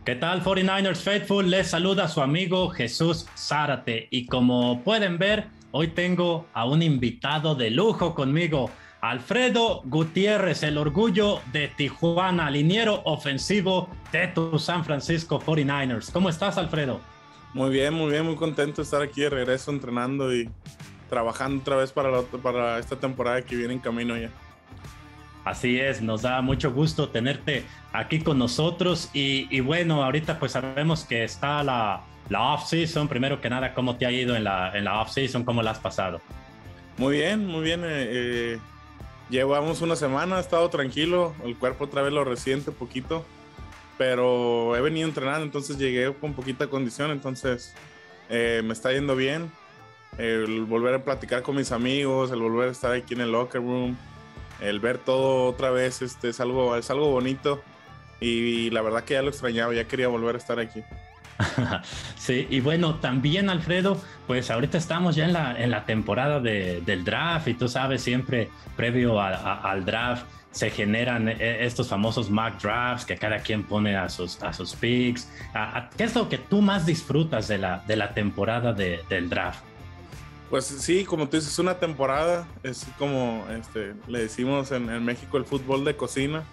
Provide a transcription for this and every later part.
¿Qué tal, 49ers Faithful? Les saluda su amigo Jesús Zárate. Y como pueden ver, hoy tengo a un invitado de lujo conmigo, Alfredo Gutiérrez, el orgullo de Tijuana, liniero ofensivo de tu San Francisco 49ers. ¿Cómo estás, Alfredo? Muy bien, muy contento de estar aquí de regreso entrenando y trabajando otra vez para esta temporada que viene en camino ya. Así es, nos da mucho gusto tenerte aquí con nosotros y bueno, ahorita pues sabemos que está la off-season. Primero que nada, ¿cómo te ha ido en la off-season? ¿Cómo la has pasado? Muy bien, muy bien. Llevamos una semana, he estado tranquilo, el cuerpo otra vez lo resiente poquito, pero he venido entrenando, entonces llegué con poquita condición, entonces me está yendo bien. El volver a platicar con mis amigos, el volver a estar aquí en el locker room, el ver todo otra vez, es algo bonito y la verdad que ya lo extrañaba, ya quería volver a estar aquí. Sí, y bueno, también Alfredo, pues ahorita estamos ya en la temporada del draft y tú sabes, siempre previo al draft se generan estos famosos mock drafts que cada quien pone a sus picks. ¿Qué es lo que tú más disfrutas de la temporada del draft? Pues sí, como tú dices, una temporada, es como le decimos en México el fútbol de cocina.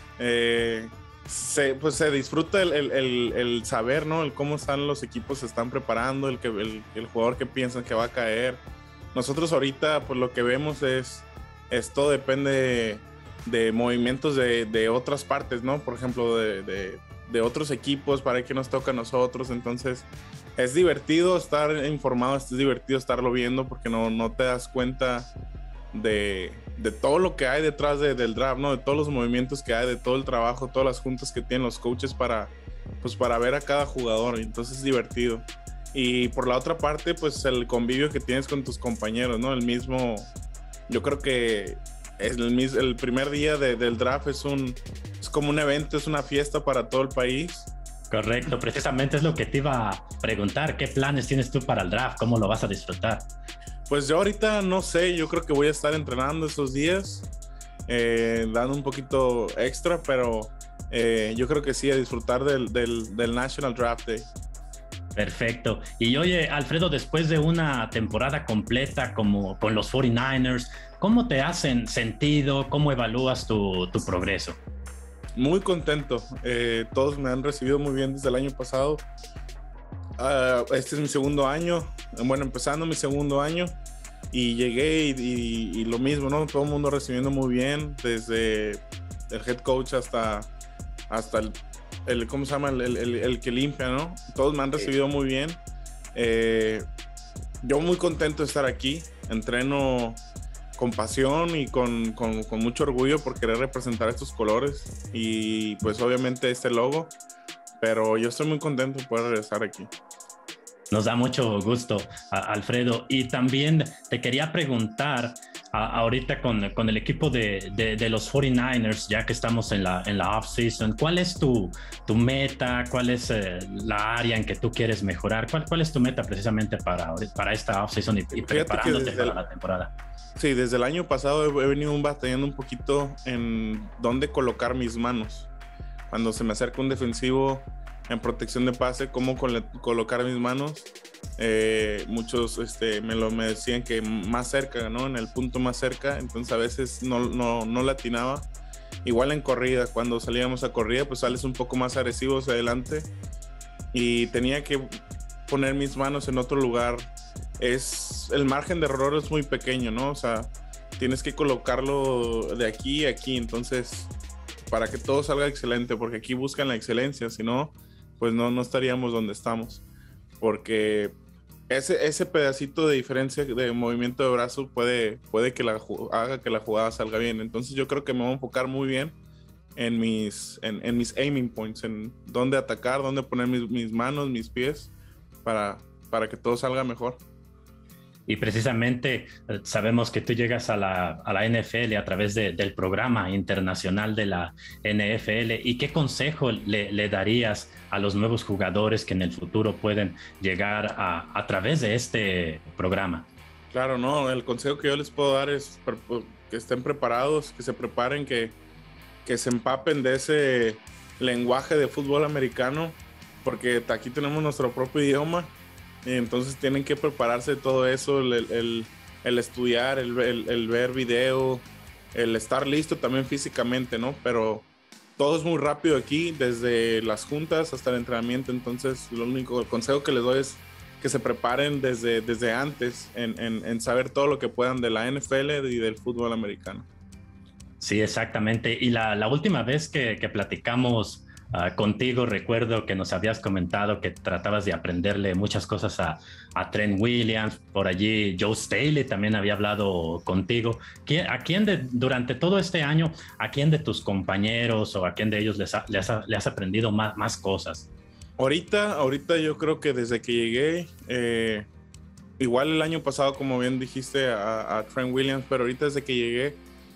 Pues se disfruta el saber, ¿no? El cómo están los equipos, se están preparando, el jugador que piensan que va a caer. Nosotros ahorita, pues lo que vemos esto depende de movimientos de otras partes, ¿no? Por ejemplo, de otros equipos, para que nos toca a nosotros. Entonces, es divertido estar informado, es divertido estarlo viendo porque no te das cuenta de todo lo que hay detrás del draft, ¿no? De todos los movimientos que hay, de todo el trabajo, todas las juntas que tienen los coaches para ver a cada jugador. Entonces es divertido. Y por la otra parte, pues el convivio que tienes con tus compañeros, ¿no? Yo creo que el primer día del draft es como un evento, es una fiesta para todo el país. Correcto, precisamente es lo que te iba a preguntar. ¿Qué planes tienes tú para el draft? ¿Cómo lo vas a disfrutar? Pues yo ahorita no sé, yo creo que voy a estar entrenando esos días, dando un poquito extra, pero yo creo que sí, a disfrutar del National Draft Day. Perfecto. Y oye, Alfredo, después de una temporada completa como con los 49ers, ¿cómo te hacen sentido? ¿Cómo evalúas tu progreso? Muy contento. Todos me han recibido muy bien desde el año pasado. Este es mi segundo año, bueno, empezando mi segundo año, y llegué y lo mismo, ¿no? Todo el mundo recibiendo muy bien, desde el head coach hasta el ¿cómo se llama? El que limpia, ¿no? Todos me han recibido muy bien. Yo muy contento de estar aquí, entreno con pasión y con mucho orgullo por querer representar estos colores y pues obviamente este logo, pero yo estoy muy contento de poder regresar aquí. Nos da mucho gusto, Alfredo. Y también te quería preguntar, ahorita con el equipo de los 49ers, ya que estamos en la off-season, ¿cuál es tu meta? ¿Cuál es la área en que tú quieres mejorar? ¿Cuál es tu meta precisamente para esta off-season y preparándote para la temporada? Sí, desde el año pasado he venido batallando un poquito en dónde colocar mis manos. Cuando se me acerca un defensivo en protección de pase, cómo colocar mis manos. Muchos me decían que más cerca, ¿no? En el punto más cerca, entonces a veces no le atinaba. Igual en corrida, cuando salíamos a corrida, pues sales un poco más agresivo hacia adelante y tenía que poner mis manos en otro lugar. El margen de error es muy pequeño, ¿no? O sea, tienes que colocarlo de aquí a aquí, entonces para que todo salga excelente, porque aquí buscan la excelencia, si no, pues no estaríamos donde estamos, porque ese pedacito de diferencia de movimiento de brazo puede que haga que la jugada salga bien. Entonces yo creo que me voy a enfocar muy bien en mis aiming points, en dónde atacar, dónde poner mis manos, mis pies, para que todo salga mejor. Y precisamente sabemos que tú llegas a la NFL a través del programa internacional de la NFL. ¿Y qué consejo le darías a los nuevos jugadores que en el futuro pueden llegar a través de este programa? Claro, no, el consejo que yo les puedo dar es que estén preparados, que se preparen, que se empapen de lenguaje de fútbol americano, porque aquí tenemos nuestro propio idioma, y entonces tienen que prepararse todo eso, el estudiar, el ver video, el estar listo también físicamente, ¿no? Pero todo es muy rápido aquí, desde las juntas hasta el entrenamiento. Entonces, el único consejo que les doy es que se preparen desde antes en saber todo lo que puedan de la NFL y del fútbol americano. Sí, exactamente. Y la última vez que platicamos contigo, recuerdo que nos habías comentado que tratabas de aprenderle muchas cosas a Trent Williams. Por allí Joe Staley también había hablado contigo. Durante todo este año, a quién de tus compañeros o a quién de ellos le has aprendido más cosas? Ahorita yo creo que desde que llegué, igual el año pasado, como bien dijiste, a Trent Williams, pero ahorita desde que llegué,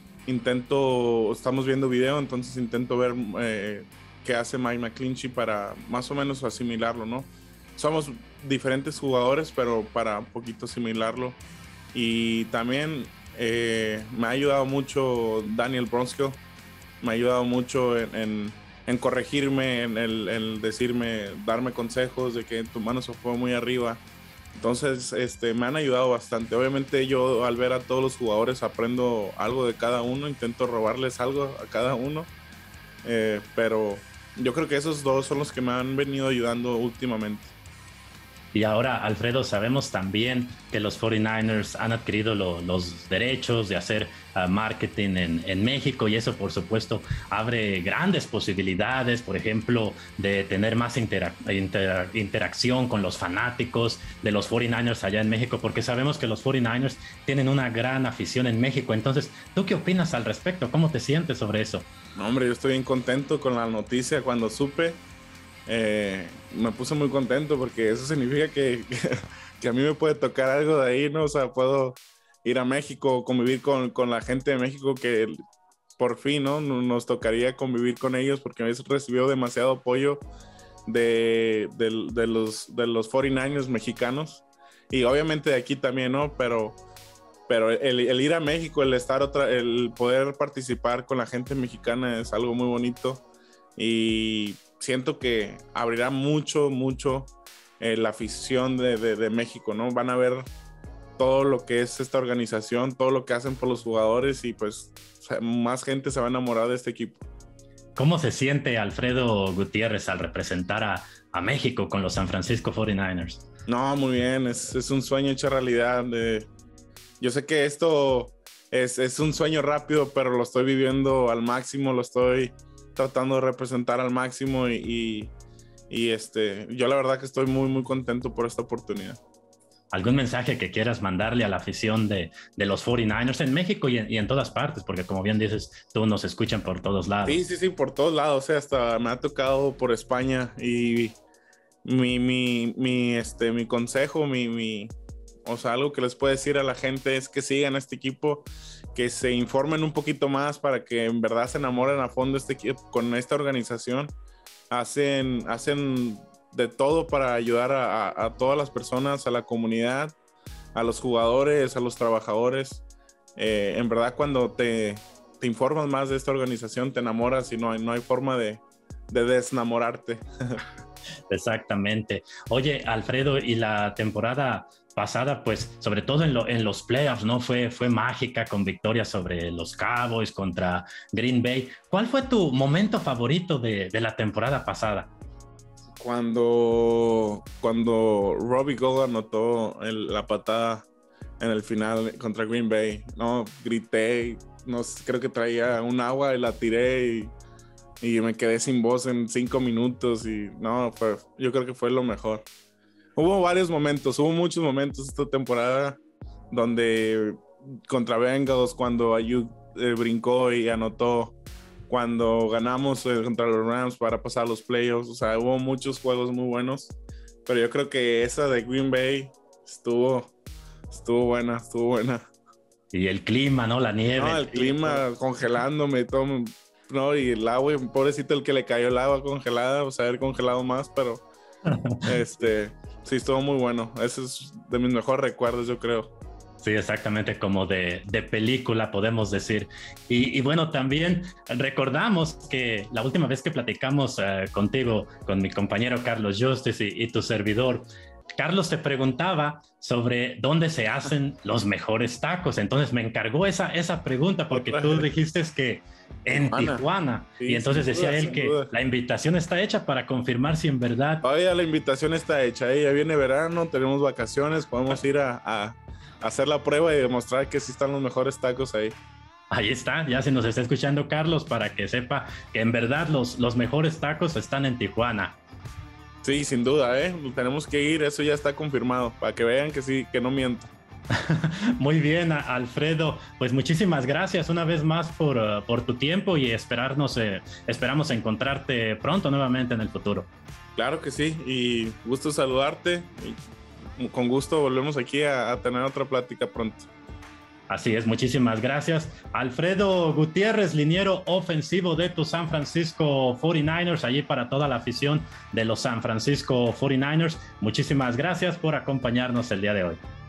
estamos viendo video, entonces intento ver qué hace Mike McGlinchey para más o menos asimilarlo, ¿no? Somos diferentes jugadores, pero para un poquito asimilarlo. Y también me ha ayudado mucho Daniel Brunskill, me ha ayudado mucho en corregirme, en el decirme, darme consejos de que tu mano se fue muy arriba. Entonces, me han ayudado bastante. Obviamente yo al ver a todos los jugadores aprendo algo de cada uno, intento robarles algo a cada uno, pero yo creo que esos dos son los que me han venido ayudando últimamente. Y ahora, Alfredo, sabemos también que los 49ers han adquirido los derechos de hacer marketing en México, y eso, por supuesto, abre grandes posibilidades, por ejemplo, de tener más interacción con los fanáticos de los 49ers allá en México, porque sabemos que los 49ers tienen una gran afición en México. Entonces, ¿tú qué opinas al respecto? ¿Cómo te sientes sobre eso? No, hombre, yo estoy bien contento con la noticia. Cuando supe, me puse muy contento, porque eso significa que a mí me puede tocar algo de ahí, ¿no? O sea, puedo ir a México, convivir con la gente de México, que por fin, ¿no? Nos tocaría convivir con ellos, porque he recibido demasiado apoyo de los 49ers mexicanos, y obviamente de aquí también, ¿no? Pero el ir a México, el poder participar con la gente mexicana es algo muy bonito, y siento que abrirá mucho la afición de México, ¿no? Van a ver todo lo que es esta organización, todo lo que hacen por los jugadores, y pues más gente se va a enamorar de este equipo. ¿Cómo se siente Alfredo Gutiérrez al representar a México con los San Francisco 49ers? No, muy bien, es un sueño hecho realidad. Yo sé que esto es un sueño rápido, pero lo estoy viviendo al máximo, lo estoy tratando de representar al máximo, y yo la verdad que estoy muy contento por esta oportunidad. ¿Algún mensaje que quieras mandarle a la afición de los 49ers en México y en todas partes? Porque como bien dices, tú nos escuchan por todos lados. Sí, por todos lados. O sea, hasta me ha tocado por España, y mi consejo, o sea, algo que les puedo decir a la gente es que sigan a este equipo, que se informen un poquito más para que en verdad se enamoren a fondo con esta organización. Hacen de todo para ayudar a todas las personas, a la comunidad, a los jugadores, a los trabajadores. En verdad, cuando te informas más de esta organización, te enamoras, y no hay forma de desenamorarte. Exactamente. Oye, Alfredo, y la temporada pasada, pues, sobre todo en los playoffs, ¿no? Fue mágica, con victorias sobre los Cowboys, contra Green Bay. ¿Cuál fue tu momento favorito de la temporada pasada? Cuando Robbie Gould anotó la patada en el final contra Green Bay, no, grité, no, creo que traía un agua y la tiré, y me quedé sin voz en 5 minutos, y no, yo creo que fue lo mejor. Hubo muchos momentos esta temporada donde contra Bengals, cuando Ayuk brincó y anotó, cuando ganamos contra los Rams para pasar los playoffs. O sea, hubo muchos juegos muy buenos, pero yo creo que esa de Green Bay estuvo buena. Y el clima, ¿no? La nieve. No, el clima congelándome, todo, no, y el agua, pobrecito el que le cayó el agua congelada, o sea, haber congelado más, pero sí, estuvo muy bueno. Ese es de mis mejores recuerdos, yo creo. Sí, exactamente, como de película, podemos decir. Y bueno, también recordamos que la última vez que platicamos contigo, con mi compañero Carlos Justice y tu servidor, Carlos te preguntaba sobre dónde se hacen los mejores tacos. Entonces me encargó esa pregunta porque tú dijiste que en Tijuana. Sí, y entonces decía él que la invitación está hecha para confirmar si en verdad... Todavía la invitación está hecha. Ya viene verano, tenemos vacaciones, podemos ir a hacer la prueba y demostrar que sí están los mejores tacos ahí. Ahí está, ya se nos está escuchando Carlos para que sepa que en verdad los mejores tacos están en Tijuana. Sí, sin duda, tenemos que ir, eso ya está confirmado, para que vean que sí, que no miento. Muy bien, Alfredo, pues muchísimas gracias una vez más por tu tiempo y esperamos encontrarte pronto nuevamente en el futuro. Claro que sí, y gusto saludarte, y con gusto volvemos aquí a tener otra plática pronto. Así es, muchísimas gracias. Alfredo Gutiérrez, liniero ofensivo de tus San Francisco 49ers, allí para toda la afición de los San Francisco 49ers. Muchísimas gracias por acompañarnos el día de hoy.